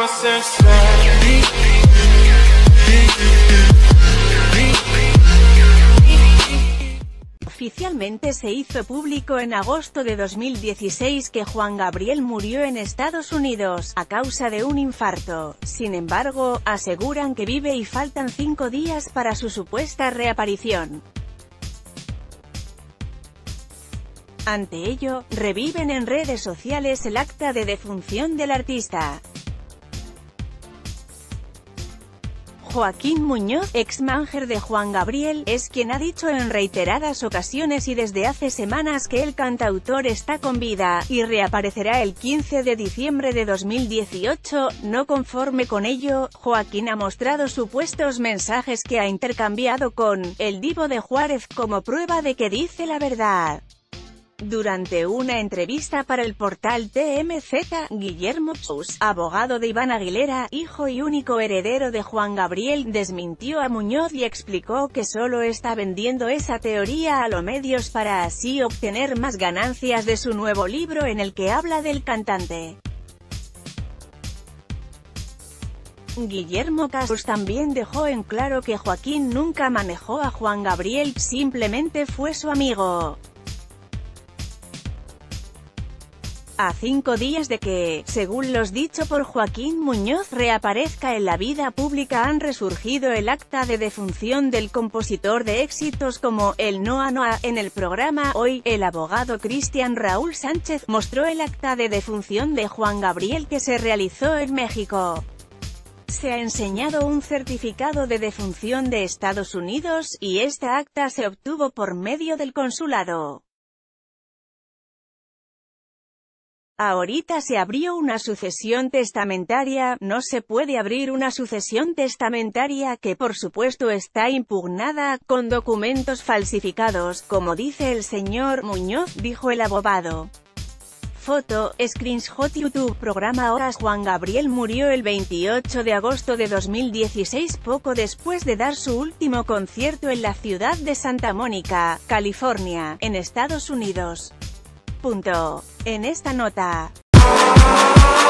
Oficialmente se hizo público en agosto de 2016 que Juan Gabriel murió en Estados Unidos, a causa de un infarto. Sin embargo, aseguran que vive y faltan 5 días para su supuesta reaparición. Ante ello, reviven en redes sociales el acta de defunción del artista. Joaquín Muñoz, ex-manager de Juan Gabriel, es quien ha dicho en reiteradas ocasiones y desde hace semanas que el cantautor está con vida, y reaparecerá el 15 de diciembre de 2018. No conforme con ello, Joaquín ha mostrado supuestos mensajes que ha intercambiado con el Divo de Juárez como prueba de que dice la verdad. Durante una entrevista para el portal TMZ, Guillermo Pous, abogado de Iván Aguilera, hijo y único heredero de Juan Gabriel, desmintió a Muñoz y explicó que solo está vendiendo esa teoría a los medios para así obtener más ganancias de su nuevo libro en el que habla del cantante. Guillermo Pous también dejó en claro que Joaquín nunca manejó a Juan Gabriel, simplemente fue su amigo. A 5 días de que, según los dicho por Joaquín Muñoz, reaparezca en la vida pública, han resurgido el acta de defunción del compositor de éxitos como el Noa Noa. En el programa Hoy, el abogado Cristian Raúl Sánchez mostró el acta de defunción de Juan Gabriel que se realizó en México. Se ha enseñado un certificado de defunción de Estados Unidos, y esta acta se obtuvo por medio del consulado. Ahorita se abrió una sucesión testamentaria. No se puede abrir una sucesión testamentaria que por supuesto está impugnada, con documentos falsificados, como dice el señor Muñoz, dijo el abogado. Foto, screenshot YouTube. Programa Horas. Juan Gabriel murió el 28 de agosto de 2016, poco después de dar su último concierto en la ciudad de Santa Mónica, California, en Estados Unidos. En esta nota.